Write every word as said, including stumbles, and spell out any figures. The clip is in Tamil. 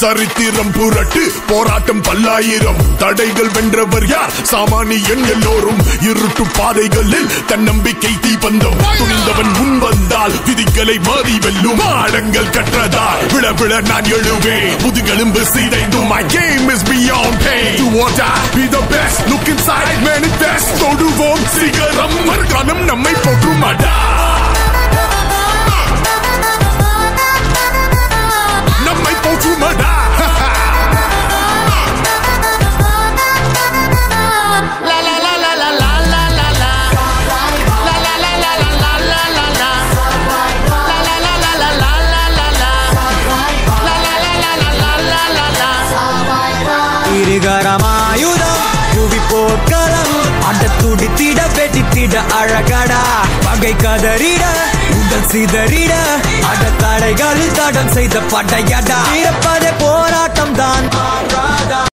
சரித்திரம் புரட்டு போராட்டம் பல்லாயிரம் தடைகள் வென்றவர் யார் சாமானியன் எல்லோரும் இருட்டு பாதைகளில் தன்னம்பிக்கை தீபந்தம் துணிந்தவன் முன் வந்தால் விதிகளை மாறி வெல்லும் ஆழங்கள் கற்றதால் விழ விழ நான் எழுவேன் முதுகெலும்பு சிதைந்தும் my game is beyond pain do or die be the best look inside manifest தொடுவோம் சிகரம் மறுகாலம் நம்மை போற்றுமாடா நம்மை போற்றுமாடா இருகரமாயுதம் புவி போர்க்களம் அட துடித்திட வெடித்திட அழகடா பகை கதறிட உடல் சிதறிட அட தடைகளில் தடம் செய்த படையடா இருப்பதே போராட்டம் தான்